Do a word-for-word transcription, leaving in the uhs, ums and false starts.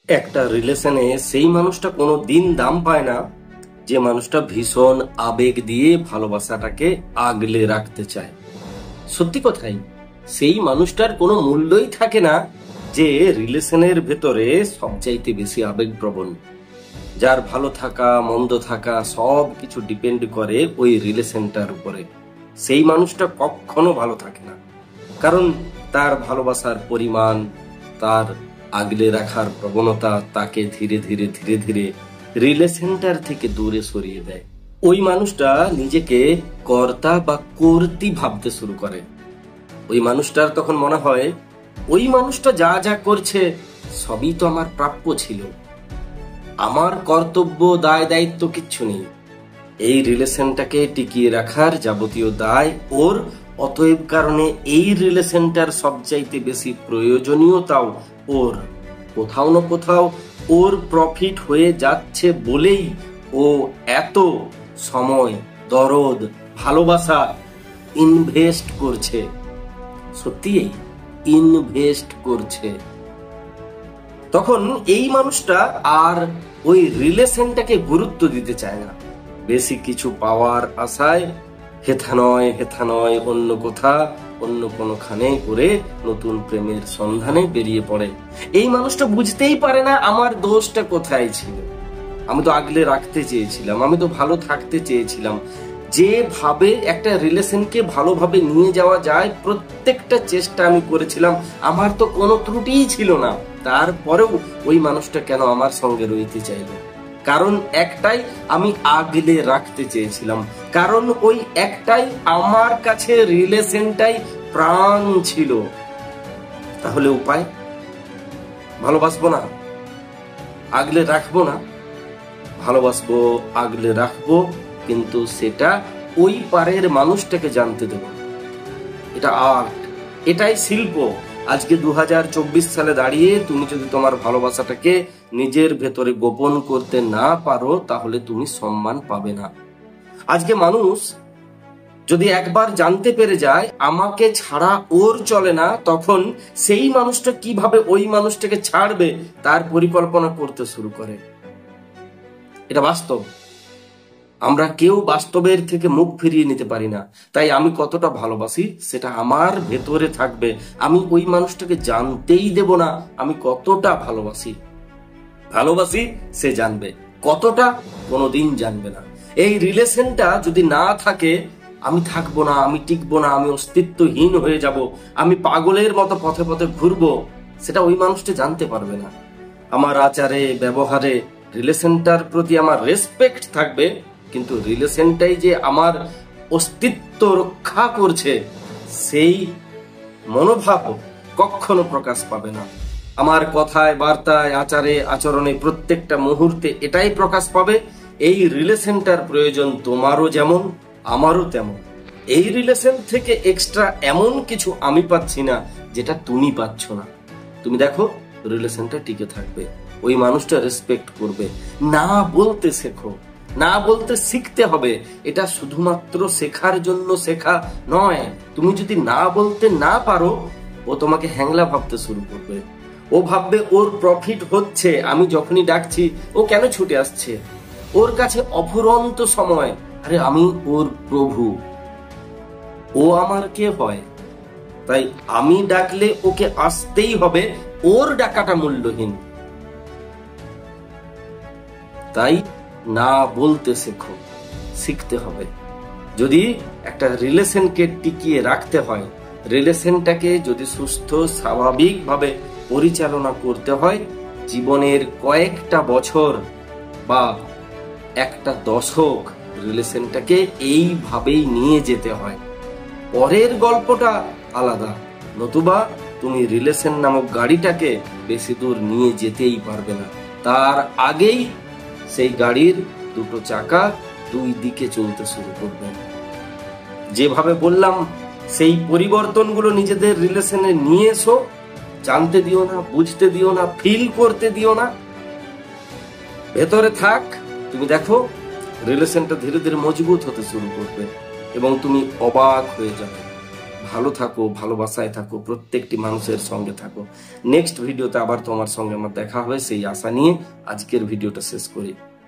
একটা রিলেশনে সেই মানুষটা কোনো দিন দাম পায় না যে মানুষটা ভীষণ আবেগ দিয়ে ভালোবাসাটাকে আগলে রাখতে চায়। সত্যি কথাই, সেই মানুষটার কোনো মূল্যই থাকে না যে রিলেশনের ভেতরে সবচাইতে বেশি আবেগপ্রবণ, যার ভালো থাকা মন্দ থাকা সব কিছু ডিপেন্ড করে ওই রিলেশনটার উপরে। সেই মানুষটা কখনো ভালো থাকে না, কারণ তার ভালোবাসার পরিমাণ, তার আগলে রাখার প্রবণতা তাকে ধীরে ধীরে ধীরে ধীরে রিলেশনটার থেকে দূরে সরিয়ে দেয়। ওই মানুষটা নিজেকে কর্তা বা কর্তী ভাবতে শুরু করে। ওই মানুষটার তখন মনে হয় ওই মানুষটা যা যা করছে সবই তো আমার প্রাপ্য ছিল, আমার কর্তব্য দায় দায়িত্ব কিচ্ছু নেই। এই রিলেশনটাকে টিকিয়ে রাখার যাবতীয় দায় ওর, অতএব কারণে এই রিলেশনটার সবচাইতে বেশি প্রয়োজনীয়তাও ওর। কোথাও না কোথাও ওর প্রফিট হয়ে যাচ্ছে বলেই ও এত সময়, দরদ, ভালোবাসা ইনভেস্ট করছে। সত্যি ইনভেস্ট করছে। তখন এই মানুষটা আর ওই রিলেশনটাকে গুরুত্ব দিতে চায় না। বেশি কিছু পাওয়ার আশায় হেথা নয় হেথা নয় অন্য কোথা অন্য কোনোখানে করে নতুন প্রেমের সন্ধানে বেরিয়ে পড়ে। এই মানুষটা বুঝতেই পারে না আমার দোষটা কোথায় ছিল। আমি তো আগলে রাখতে চেয়েছিলাম, আমি তো ভালো থাকতে চেয়েছিলাম। যেভাবে একটা রিলেশনকে ভালোভাবে নিয়ে যাওয়া যায় প্রত্যেকটা চেষ্টা আমি করেছিলাম, আমার তো কোনো ত্রুটিই ছিল না। তারপরেও ওই মানুষটা কেন আমার সঙ্গে রইতে চাইল? কারণ একটাই, আমি আগলে রাখতে চেয়েছিলাম। কারণ ওই একটাই, আমার কাছে রিলেশনটাই প্রাণ ছিল। তাহলে উপায়? ভালোবাসবো না, আগলে রাখবো না। ভালোবাসবো, আগলে রাখবো, কিন্তু সেটা ওই পারের মানুষটাকে জানতে দেব। এটা আর্ট, এটাই শিল্প। আজকে দু হাজার চব্বিশ সালে দাঁড়িয়ে তুমি যদি তোমার ভালোবাসাটাকে নিজের ভেতরে গোপন করতে না পারো তাহলে তুমি সম্মান পাবে না। আজকে মানুষ যদি একবার জানতে পেরে যায় আমাকে ছাড়া ওর চলে না, তখন সেই মানুষটা কিভাবে ওই মানুষটাকে ছাড়বে তার পরিকল্পনা করতে শুরু করে। এটা বাস্তব। আমরা কেউ বাস্তবের থেকে মুখ ফিরিয়ে নিতে পারি না। তাই আমি কতটা ভালোবাসি সেটা আমার ভেতরে থাকবে। আমি ওই মানুষটাকে জানতেই দেব না আমি কতটা ভালোবাসি। ভালোবাসি সে জানবে, কতটা কোনোদিন জানবে না। এই রিলেশনটা যদি না থাকে, আমি থাকবো না, আমি টিকবো না, আমি অস্তিত্বহীন হয়ে যাব, আমি পাগলের মতো পথে পথে ঘুরবো, সেটা ওই মানুষটা জানতে পারবে না। আমার আচারে ব্যবহারে রিলেশনটার প্রতি আমার রেসপেক্ট থাকবে, কিন্তু রিলেশনটাই যে আমার অস্তিত্ব রক্ষা করছে সেই মনোভাব কখনো প্রকাশ পাবে না। আমার কথায়, বার্তায়, আচারে, আচরণে প্রত্যেকটা মুহূর্তে এটাই প্রকাশ পাবে, এই রিলেশনটার প্রয়োজন তোমারও যেমন আমারও তেমন। এই রিলেশন থেকে এক্সট্রা এমন কিছু আমি পাচ্ছি না যেটা তুমি পাচ্ছ না। তুমি দেখো রিলেশনটা টিকে থাকবে, ওই মানুষটা রেসপেক্ট করবে। না বলতে শেখো, না বলতে শিখতে হবে। এটা শুধুমাত্র শেখার জন্য শেখা নয়। তুমি যদি না বলতে না পারো, ও তোমাকে হ্যাংলা ভাবতে শুরু করবে। ও ভাববে ওর প্রফিট হচ্ছে, আমি যখনই ডাকছি ও কেন ছুটে আসছে। ওর কাছে অফুরন্ত সময়। আরে আমি ওর প্রভু, ও আমার কে হয়? তাই আমি ডাকলে ওকে আসতেই হবে, ওর ডাকাটা মূল্যহীন। তাই না বলতে শেখো, শিখতে হবে। যদি একটা রিলেশনকে টিকিয়ে রাখতে হয়, রিলেশনটাকে যদি সুস্থ স্বাভাবিকভাবে পরিচালনা করতে হয়, জীবনের কয়েকটা বছর বা একটা দশক রিলেশনটাকে এইভাবেই নিয়ে যেতে হয়। পরের গল্পটা আলাদা, নতুবা তুমি রিলেশন নামক গাড়িটাকে বেশি দূর নিয়ে যেতেই পারবে না। তার আগেই সেই গাড়ির দুটো চাকা দুই দিকে চলতে শুরু করবে। যেভাবে বললাম সেই পরিবর্তনগুলো নিজেদের রিলেশনে নিয়ে এসো। জানতে দিও না, বুঝতে দিও না, ফিল করতে দিও না, ভেতরে থাক। তুমি দেখো রিলেশনটা ধীরে ধীরে মজবুত হতে শুরু করবে এবং তুমি অবাক হয়ে যাবে। ভালো থাকো, ভালোবাসায় থাকো, প্রত্যেকটি মানুষের সঙ্গে থাকো। নেক্সট ভিডিওতে আবার তোমার সঙ্গে আমার দেখা হবে সেই আশা নিয়ে আজকের ভিডিওটা শেষ করি।